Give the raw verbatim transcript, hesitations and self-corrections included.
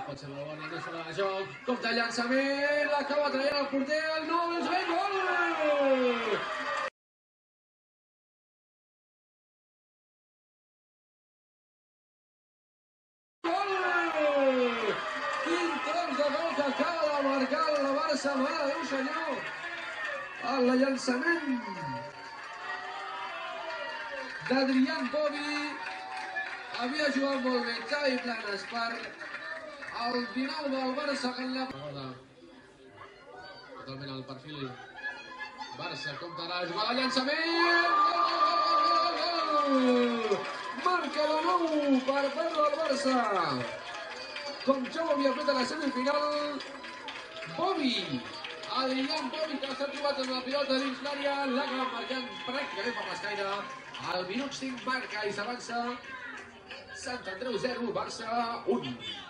pot ser molt bona, no és fora de joc. Compte llançament, l'acaba traient el porter, el nou és ben gol! Gol! Quin tros de gol que acaba de marcar el Barça, mare Déu senyor! El llançament d'Adrián Bobby, havia jugat molt bé Xavi Planes per el dinou del Barça que en la... Totalment al perfil Barça, comptarà a jugar el llançament! Gol! Marca de nou per part del Barça! Com ja ho havia fet a la semifinal, Bobby! Adrián Bobby, que s'ha trobat amb la pilota dins l'àrea, l'acaba marcant pràcticament per l'escaire. Al minut cinc marca i s'avança Sant Andreu zero, Barça un.